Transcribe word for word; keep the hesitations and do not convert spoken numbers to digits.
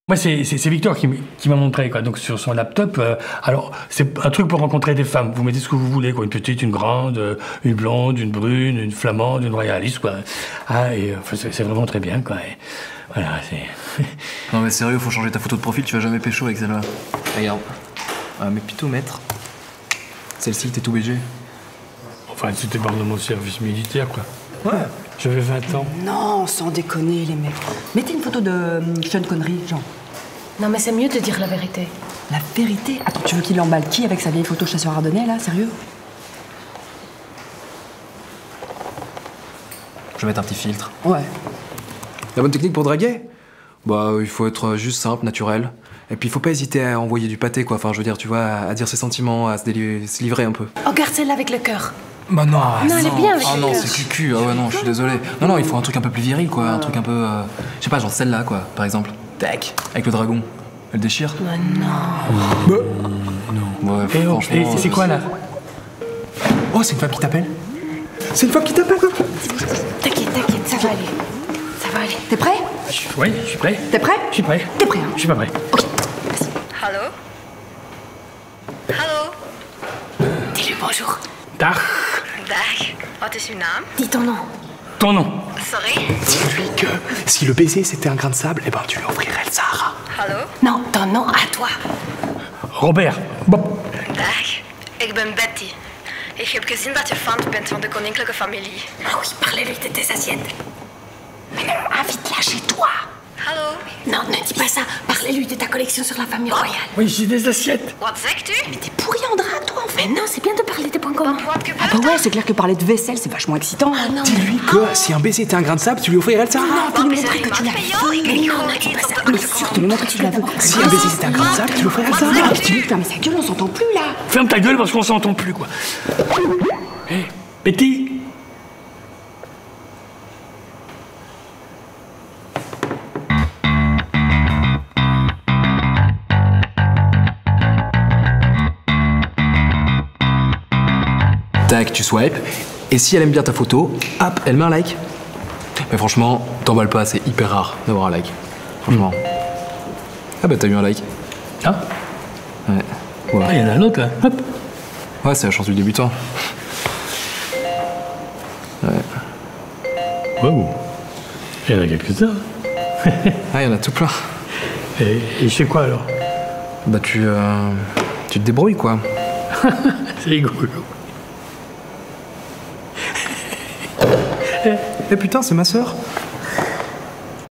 Moi, c'est Victor qui, qui m'a montré, quoi. Donc, sur son laptop, euh, alors, c'est un truc pour rencontrer des femmes. Vous mettez ce que vous voulez, quoi. Une petite, une grande, euh, une blonde, une brune, une flamande, une royaliste, quoi. Ah, et enfin, c'est vraiment très bien, quoi. Et voilà, c'est... Non, mais sérieux, faut changer ta photo de profil, tu vas jamais pécho avec celle-là. Regarde. Ah, mais pitomètre. Celle-ci, t'es tout B G. Enfin, c'était par mon service militaire, quoi. Ouais. J'avais vingt ans. Non, sans déconner, les mecs. Mettez une photo de euh, Sean Connery, genre. Non, mais c'est mieux de dire la vérité. La vérité? Attends, tu veux qu'il emballe qui avec sa vieille photo chasseur ardennais, là? Sérieux? Je vais mettre un petit filtre. Ouais. La bonne technique pour draguer? Bah, il faut être juste simple, naturel. Et puis, il faut pas hésiter à envoyer du pâté, quoi. Enfin, je veux dire, tu vois, à dire ses sentiments, à se, se livrer un peu. Oh, garde celle-là avec le cœur. Bah non, non, elle est bien avec Ah le non, cœur. c'est cucu, ah ouais, non, je suis désolé. Non, non, il faut un truc un peu plus viril, quoi. Un truc un peu. Euh, je sais pas, genre celle-là, quoi, par exemple. Tac, avec le dragon. Elle déchire? Oh non. Bah. Non. Ouais, et franchement. Et c'est quoi, là? Oh, c'est une femme qui t'appelle? C'est une femme qui t'appelle, quoi? T'inquiète, t'inquiète, ça va aller. Ça va aller. T'es prêt? Oui, je suis prêt. T'es prêt? Je suis prêt. T'es prêt, hein? Je suis pas prêt. Ok, vas-y. Hallo? Hallo? Dis-lui bonjour. Dag. Dag. Wat is uw naam? Dis ton nom. Ton nom? Sorry? Dis-lui que si le baiser c'était un grain de sable, eh ben tu lui offrirais le Sahara. Hallo? Non, ton nom à toi. Robert. Bob. Dag. Ik ben Betty. Ik heb gezien dat je fan bent van de koninklijke familie. Ah oui, parlez-lui de tes assiettes. Mais non, invite-la chez toi. Hallo? Non, ne dis pas ça. Parlez-lui de ta collection sur la famille royale. Oui, j'ai des assiettes. Wat zegt u? Mais t'es pourri en drap, toi, en fait. Mais non, c'est bien de parler des points communs. Wat Ah bah ouais, c'est clair que parler de vaisselle, c'est vachement excitant. Ah non. Dis-lui que si un baiser était un grain de sable, tu lui offrirais le Sahara. Non, Wat lui is montrer er que tu iemand l'as bij jou? Ik fait. heb Non, gewoon non, dis iets pas op ça. de Mais sûr, de lui montrer que tu l'as vu. Si un baiser c'était un grain de sable, tu lui offrirais le Sahara. Ah, tu lui fermes sa gueule, on s'entend plus, là. Ferme ta gueule parce qu'on s'entend plus, quoi. Hé, hey, Betty. Tac, tu swipes. Et si elle aime bien ta photo, hop, elle met un like. Mais franchement, t'emballes pas, c'est hyper rare d'avoir un like. Franchement. Ah bah t'as eu un like. Ah. Ouais. Ah, il y en a un autre, là. Hop. Ouais, c'est la chance du débutant. Ouais. Wow. Il y en a quelques-uns. Ah, il y en a tout plein. Et, et je sais quoi, alors? Bah tu... Euh, tu te débrouilles, quoi. C'est rigolo. Eh putain, c'est ma sœur.